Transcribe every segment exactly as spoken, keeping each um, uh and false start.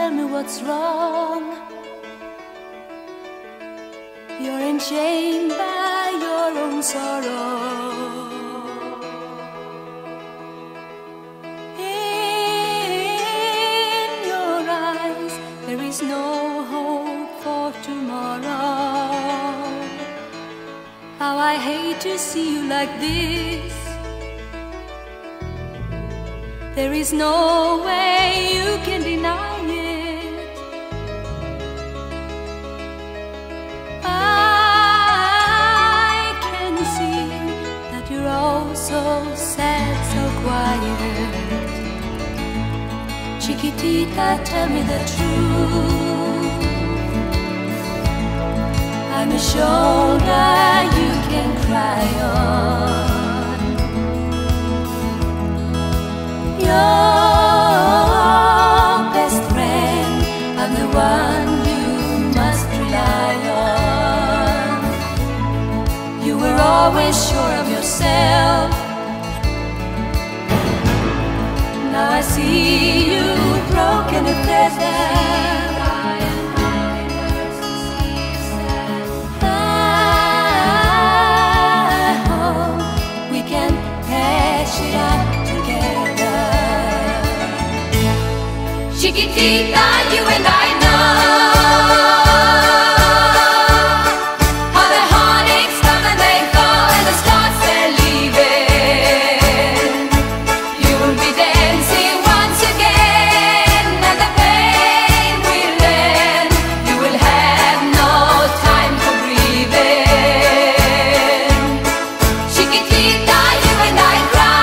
tell me what's wrong. You're enchained by your own sorrow. In your eyes there is no hope for tomorrow. How I hate to see you like this. There is no way you can deny it. I can see that you're all so sad, so quiet. Chiquitita, tell me the truth. I'm a shoulder you can cry on. Your best friend, I'm the one you must rely on. You were always sure of yourself. Now I see you broken and feathered. Chiquitita, you and I know how the heartaches come and they go, and the stars they're leaving. You will be dancing once again, and the pain will end. You will have no time for breathing. Chiquitita, you and I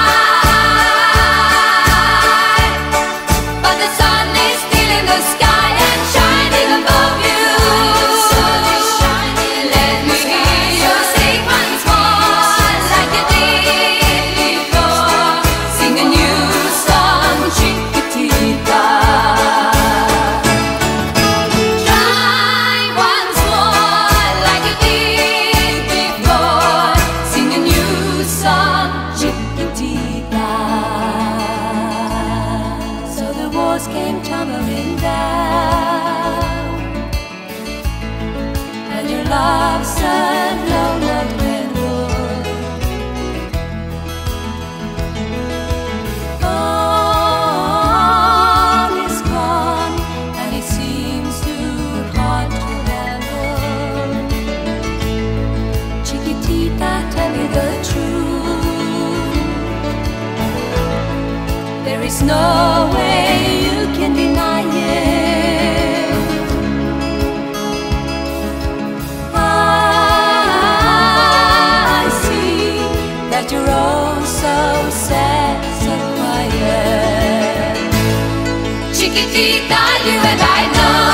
cry, but the sun in the sky and shining above you. Let me hear you sing once more like you did before. Sing a new song, Chiquitita. Try once more like you did before. Sing a new song, Chiquitita. So the walls came tumbling down, and your love's alone of redwood. All is gone, and it seems too hard to handle. Chiquitita, tell me the truth. There is no way you can deny it. I see that you're all so sad, so quiet. Chiquitita, you and I know